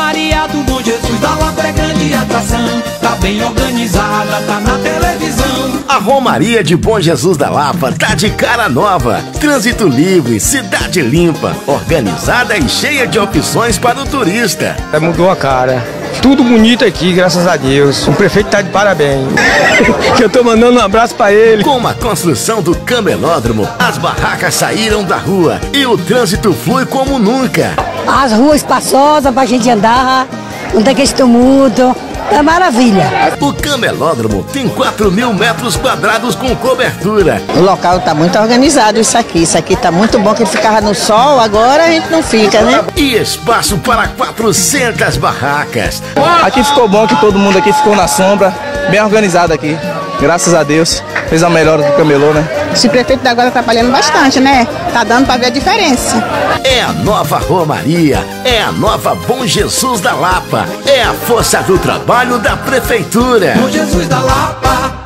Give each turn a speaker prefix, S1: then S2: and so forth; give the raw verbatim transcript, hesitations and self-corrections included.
S1: Romaria do Bom Jesus da Lapa é grande atração, tá bem organizada, tá na televisão.
S2: A Romaria de Bom Jesus da Lapa tá de cara nova. Trânsito livre, cidade limpa, organizada e cheia de opções para o turista.
S3: Mudou a cara. Tudo bonito aqui, graças a Deus. O prefeito tá de parabéns. Eu tô mandando um abraço pra ele.
S2: Com a construção do camelódromo, as barracas saíram da rua e o trânsito flui como nunca.
S4: As ruas espaçosas pra gente andar, não tem aquele tumulto. É maravilha.
S2: O camelódromo tem quatro mil metros quadrados com cobertura.
S5: O local tá muito organizado, isso aqui. Isso aqui tá muito bom, que ficava no sol, agora a gente não fica, né?
S2: E espaço para quatrocentas barracas.
S3: Aqui ficou bom, que todo mundo aqui ficou na sombra, bem organizado aqui. Graças a Deus, fez a melhor do camelô, né?
S5: Esse prefeito agora tá trabalhando bastante, né? Tá dando pra ver a diferença.
S2: É a nova Romaria, é a nova Bom Jesus da Lapa, é a força do trabalho da prefeitura.
S1: Bom Jesus da Lapa.